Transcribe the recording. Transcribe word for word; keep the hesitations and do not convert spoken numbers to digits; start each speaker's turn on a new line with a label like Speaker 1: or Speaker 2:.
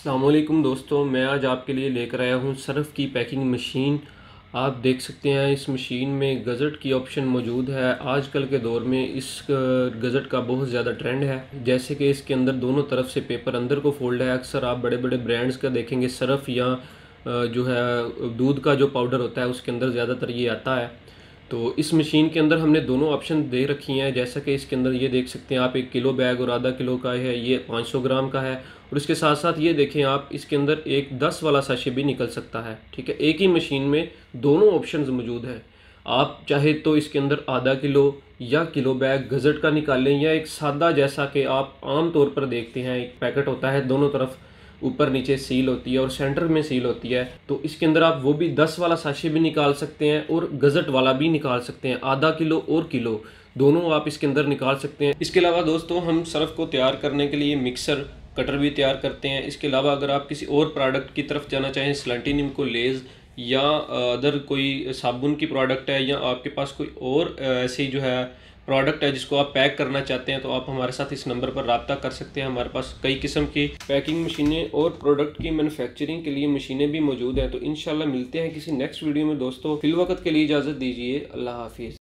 Speaker 1: अस्सलामुअलैकुम दोस्तों, मैं आज आपके लिए लेकर आया हूँ सर्फ़ की पैकिंग मशीन। आप देख सकते हैं इस मशीन में गज़ट की ऑप्शन मौजूद है। आजकल के दौर में इस गज़ट का बहुत ज़्यादा ट्रेंड है। जैसे कि इसके अंदर दोनों तरफ से पेपर अंदर को फोल्ड है। अक्सर आप बड़े बड़े ब्रांड्स का देखेंगे सर्फ़ या अ, जो है दूध का जो पाउडर होता है उसके अंदर ज़्यादातर ये आता है। तो इस मशीन के अंदर हमने दोनों ऑप्शन दे रखी हैं। जैसा कि इसके अंदर ये देख सकते हैं आप, एक किलो बैग और आधा किलो का है, ये पाँच सौ ग्राम का है। और इसके साथ साथ ये देखें आप, इसके अंदर एक दस वाला साशे भी निकल सकता है। ठीक है, एक ही मशीन में दोनों ऑप्शंस मौजूद हैं। आप चाहे तो इसके अंदर आधा किलो या किलो बैग गज़ट का निकालें, या एक सादा जैसा कि आप आम तौर पर देखते हैं, एक पैकेट होता है, दोनों तरफ ऊपर नीचे सील होती है और सेंटर में सील होती है। तो इसके अंदर आप वो भी दस वाला साशे भी निकाल सकते हैं और गज़ट वाला भी निकाल सकते हैं। आधा किलो और किलो दोनों आप इसके अंदर निकाल सकते हैं। इसके अलावा दोस्तों, हम सर्फ को तैयार करने के लिए मिक्सर कटर भी तैयार करते हैं। इसके अलावा अगर आप किसी और प्रोडक्ट की तरफ जाना चाहें, स्लैंटिनिम को लेज़ या अदर कोई साबुन की प्रोडक्ट है, या आपके पास कोई और ऐसी जो है प्रोडक्ट है जिसको आप पैक करना चाहते हैं, तो आप हमारे साथ इस नंबर पर रब्ता कर सकते हैं। हमारे पास कई किस्म की पैकिंग मशीनें और प्रोडक्ट की मैन्युफैक्चरिंग के लिए मशीनें भी मौजूद हैं। तो इंशाल्लाह मिलते हैं किसी नेक्स्ट वीडियो में दोस्तों। फिल वक्त के लिए इजाज़त दीजिए। अल्लाह हाफिज़।